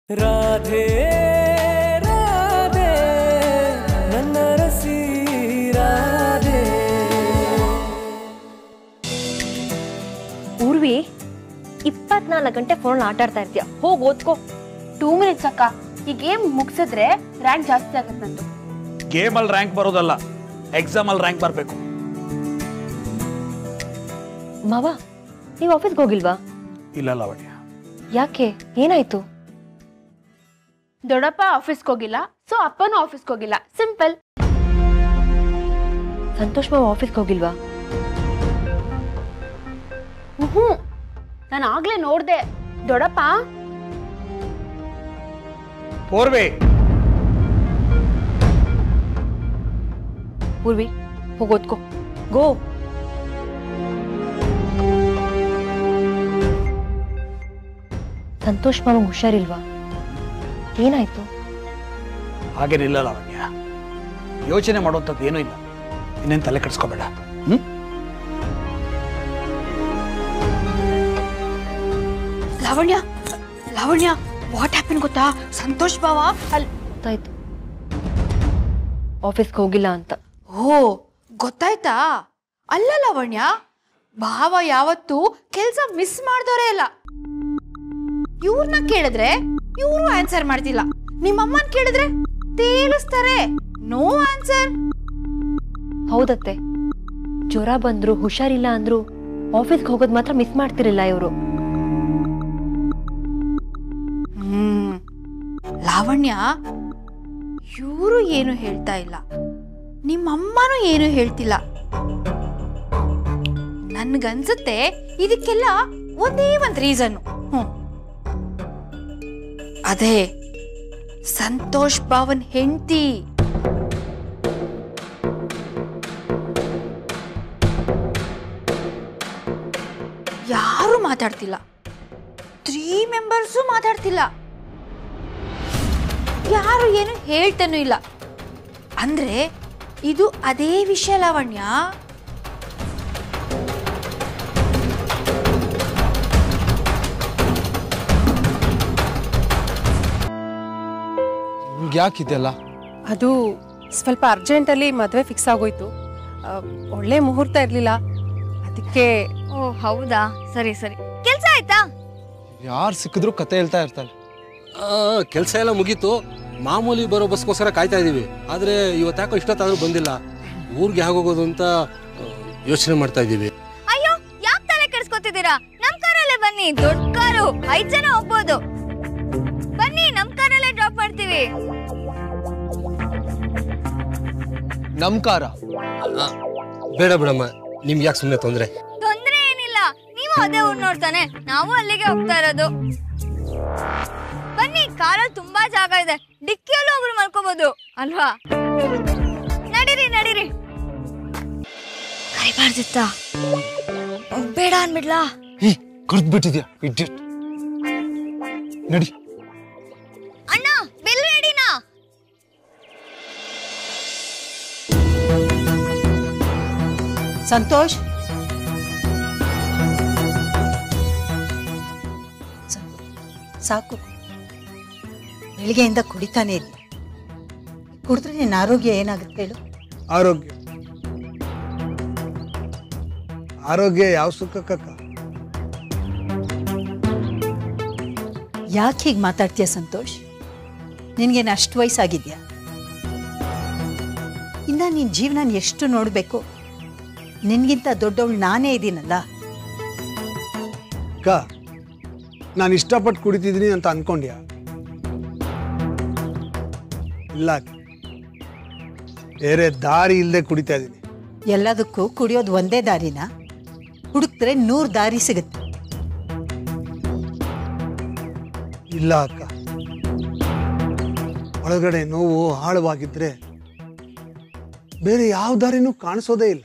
ರಾಧೆ ರಾಧೆ ನನ್ನ ರಸಿ ರಾಧೆ. ಊರ್ವಿ 24 ಗಂಟೆ ಫೋನ್ ಆಟ ಆಡ್ತಾ ಇರ್ತೀಯ, ಹೋಗಿ ಓದ್ಕೋ. 2 ಮಿನಿಟ್ಸ್ ಅಕ್ಕ, ಈ ಗೇಮ್ ಮುಗಿಸಿದ್ರೆ ರ್ಯಾಂಕ್ ಜಾಸ್ತಿ ಆಗತ್ತೆ ನಂದು. ಗೇಮ್ ಅಲ್ಲಿ ರ್ಯಾಂಕ್ ಬರೋದಲ್ಲ, ಎಕ್ಸಾಮ್ ಅಲ್ಲಿ ರ್ಯಾಂಕ್ ಬರಬೇಕು. ಮಾವ, ನೀವು ಆಫೀಸ್ಗೆ ಹೋಗಿಲ್ವಾ? ಇಲ್ಲ ಲಾವಣ್ಯ. ಯಾಕೆ, ಏನಾಯ್ತು? ದೊಡ್ಡಪ್ಪ ಆಫೀಸ್ಗೆ ಹೋಗಿಲ್ಲ, ಸೊ ಅಪ್ಪನೂ ಆಫೀಸ್ಗೆ ಹೋಗಿಲ್ಲ, ಸಿಂಪಲ್. ಸಂತೋಷ್ ಮಾವ ಆಫೀಸ್ಗೆ ಹೋಗಿಲ್ವಾ? ನಾನು ಆಗ್ಲೇ ನೋಡ್ದೆ. ದೊಡ್ಡಪ್ಪ ಪೂರ್ವಿ, ಊರ್ವಿ ಹೋಗೋದ್ಕೋ, ಗೋ. ಸಂತೋಷ್ ಮಾವ ಹುಷಾರಿಲ್ವಾ? ಏನಾಯ್ತು? ಹಾಗೇನಿಲ್ಲ ಲಾವಣ್ಯ, ಯೋಚನೆ ಮಾಡುವಂಥದ್ದು ಏನೂ ಇಲ್ಲ, ಇನ್ನೇನು ತಲೆ ಕೆಡಿಸ್ಕೋಬೇಡ. ಲಾವಣ್ಯ, ಲಾವಣ್ಯ, ವಾಟ್ ಹ್ಯಾಪನ್ ಗೊತ್ತಾ? ಸಂತೋಷ್ ಬಾವ ಗೊತ್ತಾಯ್ತು, ಆಫೀಸ್ಗೆ ಹೋಗಿಲ್ಲ ಅಂತ. ಓ, ಗೊತ್ತಾಯ್ತಾ? ಅಲ್ಲ ಲಾವಣ್ಯ, ಭಾವ ಯಾವತ್ತೂ ಕೆಲ್ಸ ಮಿಸ್ ಮಾಡ್ದೋರೇ ಇಲ್ಲ. ಇವ್ರನ್ನ ಕೇಳಿದ್ರೆ ಇವ್ರು ಆನ್ಸರ್ ಮಾಡ್ತಿಲ್ಲ, ನಿಮ್ಮಮ್ಮನ್ ಕೇಳಿದ್ರೆ ತೇಲಿಸ್ತಾರೆ, ನೋ ಆನ್ಸರ್. ಹೌದತ್ತೆ, ಜ್ವರ ಬಂದ್ರು ಹುಷಾರಿಲ್ಲ ಅಂದ್ರು ಆಫೀಸ್ಗೆ ಹೋಗೋದ್ ಮಾತ್ರ ಮಿಸ್ ಮಾಡ್ತಿರಲಿಲ್ಲ ಇವರು. ಲಾವಣ್ಯ, ಇವರು ಏನು ಹೇಳ್ತಾ ಇಲ್ಲ, ನಿಮ್ಮಮ್ಮನೂ ಏನು ಹೇಳ್ತಿಲ್ಲ. ನನ್ಗನ್ಸುತ್ತೆ ಇದಕ್ಕೆಲ್ಲ ಒಂದೇ ಒಂದು ರೀಸನ್. ಅದೇ ಸಂತೋಷ್ ಬಾವನ್ ಹೆಂಡತಿ. ಯಾರು ಮಾತಾಡ್ತಿಲ್ಲ, 3 ಮೆಂಬರ್ಸು ಮಾತಾಡ್ತಿಲ್ಲ, ಯಾರು ಏನು ಹೇಳ್ತಾನೂ ಇಲ್ಲ. ಅಂದ್ರೆ ಇದು ಅದೇ ವಿಷಯ ಲಾವಣ್ಯ. ಯಾಕಿದೆಲ್ಲ? ಅದು ಸ್ವಲ್ಪ ಅರ್ಜೆಂಟಲ್ಲಿ ಮದುವೆ ಫಿಕ್ಸ್ ಆಗೋಯ್ತು, ಒಳ್ಳೆ ಮುಹೂರ್ತ ಇರಲಿಲ್ಲ, ಅದಕ್ಕೆ. ಓ ಹೌದಾ, ಸರಿ ಸರಿ. ಕೆಲಸ ಆಯ್ತಾ? ಯಾರು ಸಿಕ್ಕಿದ್ರು ಕತೆ ಹೇಳ್ತಾ ಇರ್ತಾರೆ. ಕೆಲಸ ಎಲ್ಲ ಮುಗೀತು, ಮಾಮೂಲಿ ಬರೋ ಬಸ್ಗೋಸ್ಕರ ಕಾಯ್ತಾ ಇದೀವಿ. ಆದ್ರೆ ಇವತ್ತಾಕೋ ಇಷ್ಟೊತ್ತಾದ್ರೂ ಬಂದಿಲ್ಲ. ಊರಿಗೆ ಹೋಗೋದು ಅಂತ ಯೋಚನೆ ಮಾಡ್ತಾ ಇದೀವಿ. ಅಯ್ಯೋ, ಯಾಕೆ ತಲೆ ಕೆಡಿಸ್ಕೊತಿದ್ದೀರಾ? ನಮ್ ಕಾರಲ್ಲೇ ಬನ್ನಿ, ದೊಡ್ಡ ಕಾರು, 5 ಜನ ಹೋಗ್ಬೋದು. ಬನ್ನಿ, ನಮ್ ಕಾರಲ್ಲೇ ಡ್ರಾಪ್ ಮಾಡ್ತೀವಿ. ನಮ್ ಕಾರ? ಬೇಡ ಬಿಡಮ್ಮ, ನಿಮ್ಗೆ ಯಾಕೆ ಸುಮ್ಮನೆ ತೊಂದ್ರೆ? ತೊಂದ್ರೆ ಏನಿಲ್ಲ, ನೀವು ಅದೇ ಊರ್ ನೋಡ್ತಾನೆ, ನಾವು ಅಲ್ಲಿಗೆ ಹೋಗ್ತಾ ಇರೋದು. ಬನ್ನಿ, ಕಾರಲ್ಲಿ ತುಂಬಾ ಜಾಗ ಇದೆ, ಡಿಕ್ಕಿಯಲ್ಲೂ ಒಬ್ರು ಮಲ್ಕೋಬಹುದು ಅಲ್ವಾ? ನಡೀರಿ ನಡೀರಿ. ಕರಿಬಾರ್ದಿತ್ತ? ಬೇಡ ಅನ್ಬಿಡ್ಲಾ? ಕರ್ದ್ ಬಿಟ್ಟಿದ್ಯಾ ಇಡಿಯಟ್. ನಡಿ. ಅಣ್ಣ, ಬಿಲ್ ರೆಡಿನಾ? ಸಂತೋಷ್, ಸಾಕು, ಬೆಳಿಗ್ಗೆಯಿಂದ ಕುಡಿತಾನೆ ಇದ್ದೆ. ಕುಡಿದ್ರೆ ನಿನ್ನ ಆರೋಗ್ಯ ಏನಾಗುತ್ತೆ ಹೇಳು? ಆರೋಗ್ಯ ಯಾವ ಸುಖಕ್ಕ? ಯಾಕೆ ಹೀಗೆ ಮಾತಾಡ್ತೀಯ ಸಂತೋಷ್? ನಿನಗೇನು ಅಷ್ಟು ವಯಸ್ಸಾಗಿದ್ಯಾ? ಇನ್ನು ನಿನ್ನ ಜೀವನ ಎಷ್ಟು ನೋಡಬೇಕು? ನಿನ್ಗಿಂತ ದೊಡ್ಡವಳು ನಾನೇ ಇದ್ದೀನಲ್ಲ. ಅಕ್ಕ, ನಾನು ಇಷ್ಟಪಟ್ಟು ಕುಡಿತಿದ್ದೀನಿ ಅಂತ ಅನ್ಕೊಂಡ್ಯಾ? ಇಲ್ಲ, ಬೇರೆ ದಾರಿ ಇಲ್ಲದೆ ಕುಡಿತಾ ಇದ್ದೀನಿ. ಎಲ್ಲದಕ್ಕೂ ಕುಡಿಯೋದು ಒಂದೇ ದಾರಿನ? ಹುಡುಕ್ದ್ರೆ 100 ದಾರಿ ಸಿಗುತ್ತೆ. ಇಲ್ಲ ಅಕ್ಕ, ಒಳಗಡೆ ನೋವು ಆಳವಾಗಿದ್ರೆ ಬೇರೆ ಯಾವ ದಾರಿನೂ ಕಾಣಿಸೋದೇ ಇಲ್ಲ.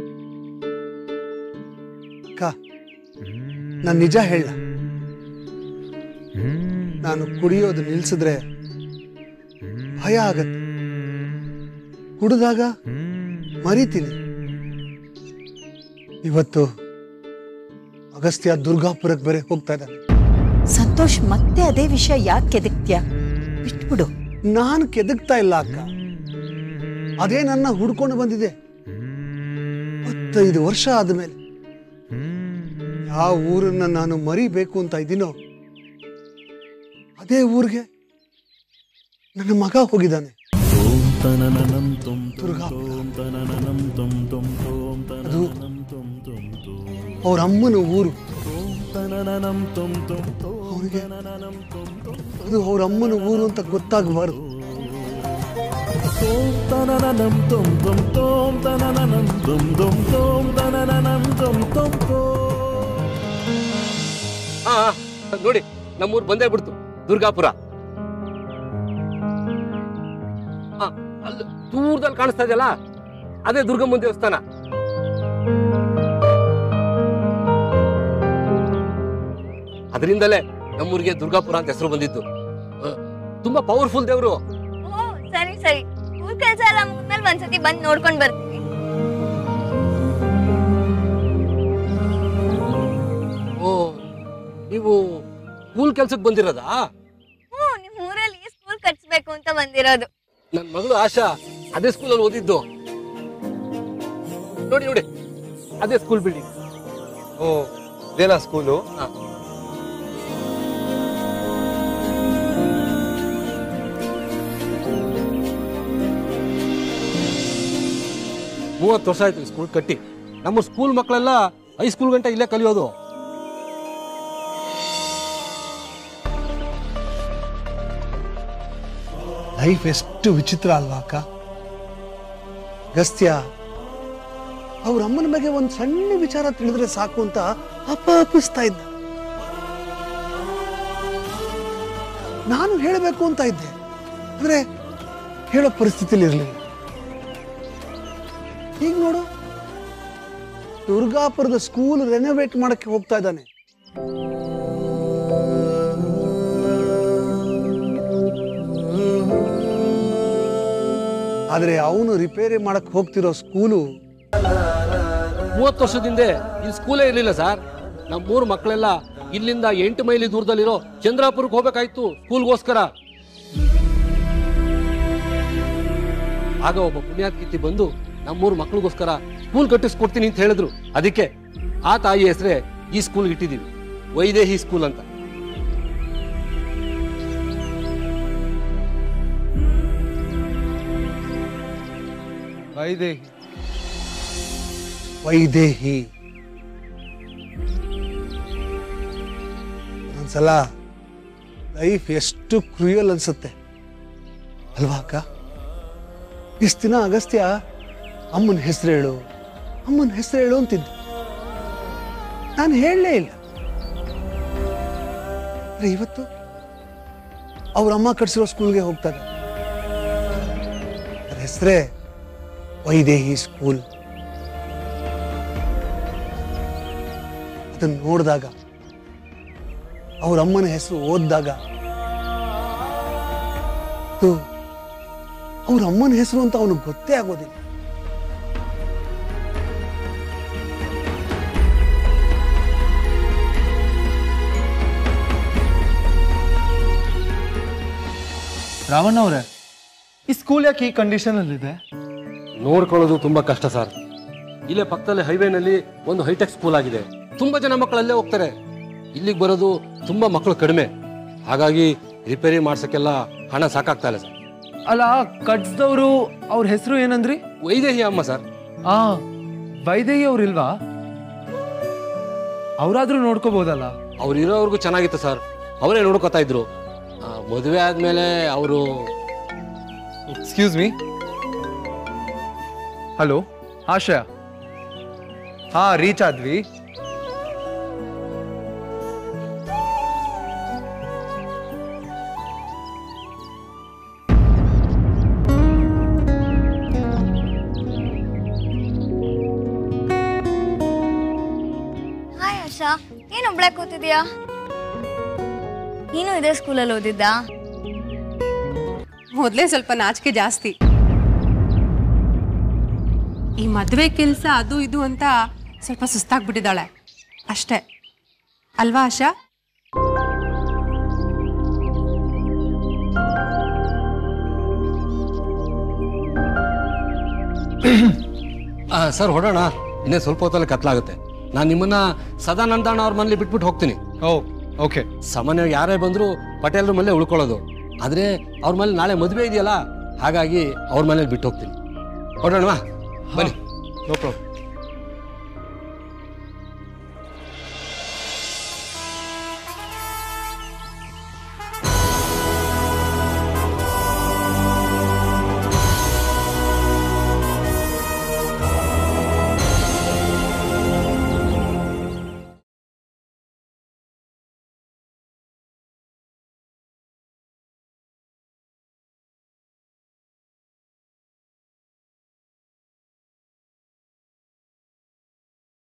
ಅಕ್ಕ, ನಾನು ನಿಜ ಹೇಳ, ನಾನು ಕುಡಿಯೋದು ನಿಲ್ಸಿದ್ರೆ ಭಯ ಆಗತ್ತೆ, ಕುಡಿದಾಗ ಮರಿತೀನಿ. ಇವತ್ತು ಅಗಸ್ತ್ಯ ದುರ್ಗಾಪುರಕ್ಕೆ ಬೇರೆ ಹೋಗ್ತಾ ಇದ್ದಾನೆ. ಸಂತೋಷ್ ಮತ್ತೆ ಅದೇ ವಿಷಯ ಯಾಕೆ ಕೆದಕ್ತ್ಯಾ? ಬಿಟ್ಬಿಡು. ನಾನು ಕೆದಕ್ತಾ ಇಲ್ಲ ಅಕ್ಕ, ಅದೇ ನನ್ನ ಹುಡ್ಕೊಂಡು ಬಂದಿದೆ. 25 ವರ್ಷ ಆದ್ಮೇಲೆ ಯಾವ ಊರನ್ನ ನಾನು ಮರಿಬೇಕು ಅಂತ ಇದ್ದೀನೋ ಅದೇ ಊರಿಗೆ ನನ್ನ ಮಗ ಹೋಗಿದ್ದಾನೆ. ಅದು ಅವ್ರ ಅಮ್ಮನ ಊರು. ಅವ್ರಿಗೆ ಅದು ಅವ್ರ ಅಮ್ಮನ ಊರು ಅಂತ ಗೊತ್ತಾಗಬಾರ್ದು. ನೋಡಿ ನಮ್ಮೂರು ಬಂದೇ ಬಿಡ್ತು, ದುರ್ಗಾಪುರ. ಅಲ್ಲಿ ದೂರದಲ್ಲಿ ಕಾಣಿಸ್ತಾ ಇದೆಯಲ್ಲ, ಅದೇ ದುರ್ಗಮ್ಮನ ದೇವಸ್ಥಾನ. ಅದರಿಂದಲೇ ನಮ್ಮೂರಿಗೆ ದುರ್ಗಾಪುರ ಅಂತ ಹೆಸರು ಬಂದಿದ್ದು. ತುಂಬಾ ಪವರ್ಫುಲ್ ದೇವರು. ಸರಿ ಸರಿ, ಸ್ಕೂಲ್ ಕೆಲಸ ಎಲ್ಲ ಮುಗಿದ್ಮೇಲೆ ಒಂದ್ಸತಿ ಬಂದು ನೋಡ್ಕೊಂಡ್ ಬರ್ತೀವಿ. ಓ, ನೀವು ಸ್ಕೂಲ್ ಕೆಲ್ಸಕ್ಕೆ ಬಂದಿರೋದಾ? ನಿಮ್ ಊರಲ್ಲಿ ಸ್ಕೂಲ್ ಕಟ್ಸ್ಬೇಕು ಅಂತ ಬಂದಿರೋದು. ನನ್ನ ಮಗಳು ಆಶಾ ಅದೇ ಸ್ಕೂಲಲ್ಲಿ ಓದಿದ್ದು. ನೋಡಿ ನೋಡಿ, ಅದೇ ಸ್ಕೂಲ್ ಬಿಲ್ಡಿಂಗ್. ಓ, ಇದೇನಾ ಸ್ಕೂಲು? 30 ವರ್ಷ ಆಯ್ತು ಸ್ಕೂಲ್ ಕಟ್ಟಿ. ನಮ್ಮ ಸ್ಕೂಲ್ ಮಕ್ಕಳೆಲ್ಲ ಹೈಸ್ಕೂಲ್ ಗಂಟ ಇಲ್ಲೇ ಕಲಿಯೋದು. ಲೈಫ್ ಎಷ್ಟು ವಿಚಿತ್ರ ಅಲ್ವಾ ಅಕ್ಕ? ಅಗಸ್ತ್ಯ ಅವ್ರ ಅಮ್ಮನ ಬಗ್ಗೆ ಒಂದು ಸಣ್ಣ ವಿಚಾರ ತಿಳಿದ್ರೆ ಸಾಕು ಅಂತ ಅಪ್ಪಿಸ್ತಾ ಇದ್ದ. ನಾನು ಹೇಳಬೇಕು ಅಂತ ಇದ್ದೆ, ಅಂದ್ರೆ ಹೇಳೋ ಪರಿಸ್ಥಿತಿಲಿ ಇರಲಿಲ್ಲ. ಈಗ ನೋಡು, ದುರ್ಗಾಪುರದ ಸ್ಕೂಲ್ ರೆನೋವೇಟ್ ಮಾಡಕ್ಕೆ ಹೋಗ್ತಾ ಇದ್ದಾನೆ. ಆದ್ರೆ ಅವನು ರಿಪೇರಿ ಮಾಡಕ್ ಹೋಗ್ತಿರೋ ಸ್ಕೂಲು 30 ವರ್ಷದಿಂದ ಇಲ್ಲಿ ಸ್ಕೂಲೇ ಇರ್ಲಿಲ್ಲ ಸರ್. ನಮ್ಮ 3 ಮಕ್ಕಳೆಲ್ಲ ಇಲ್ಲಿಂದ 8 ಮೈಲಿ ದೂರದಲ್ಲಿರೋ ಚಂದ್ರಾಪುರಕ್ಕೆ ಹೋಗ್ಬೇಕಾಯ್ತು ಸ್ಕೂಲ್ಗೋಸ್ಕರ. ಆಗ ಒಬ್ಬ ಪುಣ್ಯಾತ್ಕಿತ್ತಿ ಬಂದು ನಮ್ಮ 3 ಮಕ್ಕಳಿಗೋಸ್ಕರ ಸ್ಕೂಲ್ ಕಟ್ಟಿಸ್ಕೊಡ್ತೀನಿ ಅಂತ ಹೇಳಿದ್ರು. ಅದಕ್ಕೆ ಆ ತಾಯಿ ಹೆಸರೇ ಈ ಸ್ಕೂಲ್ಗೆ ಇಟ್ಟಿದ್ದೀವಿ, ವೈದೇಹಿ ಸ್ಕೂಲ್ ಅಂತ. ವೈದೇಹಿ ವೈದೇಹಿ. ಒಂದ್ಸಲ ಲೈಫ್ ಎಷ್ಟು ಕ್ರೂಯಲ್ ಅನ್ಸುತ್ತೆ ಅಲ್ವಾ ಅಕ್ಕ? ಇಷ್ಟು ದಿನ ಅಗಸ್ತ್ಯ ಅಮ್ಮನ ಹೆಸರು ಹೇಳು, ಅಮ್ಮನ ಹೆಸರು ಹೇಳು ಅಂತಿದ್ದ. ನಾನು ಹೇಳಲೇ ಇಲ್ಲ. ಇವತ್ತು ಅವ್ರ ಅಮ್ಮ ಕಟ್ಸಿರೋ ಸ್ಕೂಲ್ಗೆ ಹೋಗ್ತಾರೆ. ಅದ್ರ ಹೆಸರೇ ವೈದೇಹಿ ಸ್ಕೂಲ್. ಅದನ್ನು ನೋಡಿದಾಗ, ಅವ್ರ ಅಮ್ಮನ ಹೆಸರು ಓದಿದಾಗ, ಅವ್ರ ಅಮ್ಮನ ಹೆಸರು ಅಂತ ಅವನಿಗೆ ಗೊತ್ತೇ ಆಗೋದಿಲ್ಲ. ರಾಮಣ್ಣ ಅವರೇ, ಈ ಸ್ಕೂಲ್ ಯಾಕೆ ಈ ಕಂಡೀಷನ್ ಅಲ್ಲಿದೆ? ನೋಡ್ಕೊಳ್ಳೋದು ತುಂಬಾ ಕಷ್ಟ ಸರ್. ಇಲ್ಲೇ ಪಕ್ಕದಲ್ಲಿ ಹೈವೇನಲ್ಲಿ ಒಂದು ಹೈಟೆಕ್ ಸ್ಕೂಲ್ ಆಗಿದೆ. ತುಂಬಾ ಜನ ಮಕ್ಕಳು ಅಲ್ಲೇ ಹೋಗ್ತಾರೆ. ಇಲ್ಲಿಗೆ ಬರೋದು ತುಂಬಾ ಮಕ್ಕಳು ಕಡಿಮೆ. ಹಾಗಾಗಿ ರಿಪೇರಿ ಮಾಡ್ಸಕ್ಕೆಲ್ಲ ಹಣ ಸಾಕಾಗ್ತಾ ಇಲ್ಲ ಸರ್. ಅಲ್ಲ, ಕಟ್ಸ್ದವ್ರು ಅವ್ರ ಹೆಸರು ಏನಂದ್ರಿ? ವೈದೇಹಿ ಅಮ್ಮ ಸರ್. ವೈದೇಹಿ ಅವ್ರು ಇಲ್ವಾ? ಅವರಾದ್ರೂ ನೋಡ್ಕೋಬಹುದಲ್ಲ? ಅವ್ರು ಇರೋವರೆಗೂ ಚೆನ್ನಾಗಿತ್ತು ಸರ್, ಅವರೇ ನೋಡ್ಕೋತಾ ಇದ್ರು. ಮದುವೆ ಆದ್ಮೇಲೆ ಅವರು. Excuse me. Hello Asha. Reach ಆದ್ವಿ. ಹಾಯ್ ಆಶಾ, ಏನ್ ಒಬ್ಳೆ ಕೂತಿದ್ಯಾ? ನೀನು ಇದೇ ಸ್ಕೂಲಲ್ಲಿ ಓದಿದ್ದಾ? ಮೊದಲೇ ಸ್ವಲ್ಪ ನಾಚಿಕೆ ಜಾಸ್ತಿ. ಈ ಮದುವೆ ಕೆಲಸ ಅದು ಇದು ಅಂತ ಸ್ವಲ್ಪ ಸುಸ್ತಾಗ್ಬಿಟ್ಟಿದ್ದಾಳೆ ಅಷ್ಟೇ ಅಲ್ವಾ ಆಶಾ? ಸರ್ ಹೊಡೋಣ, ಇನ್ನೇ ಸ್ವಲ್ಪ ಹೊತ್ತಲ್ಲಿ ಕತ್ಲಾಗುತ್ತೆ. ನಾನು ನಿಮ್ಮನ್ನ ಸದಾನಂದಣ್ಣ ಅವ್ರ ಮನೇಲಿ ಬಿಟ್ಬಿಟ್ಟು ಹೋಗ್ತೀನಿ. ಓ ಓಕೆ. ಸಾಮಾನ್ಯವಾಗಿ ಯಾರೇ ಬಂದರೂ ಪಟೇಲ್ರ ಮನೇಲೆ ಉಳ್ಕೊಳ್ಳೋದು. ಆದರೆ ಅವ್ರ ಮೇಲೆ ನಾಳೆ ಮದುವೆ ಇದೆಯಲ್ಲ, ಹಾಗಾಗಿ ಅವ್ರ ಮನೇಲಿ ಬಿಟ್ಟು ಹೋಗ್ತೀನಿ. ಹೊಡೋಣವಾ? ಬನ್ನಿ. No problem.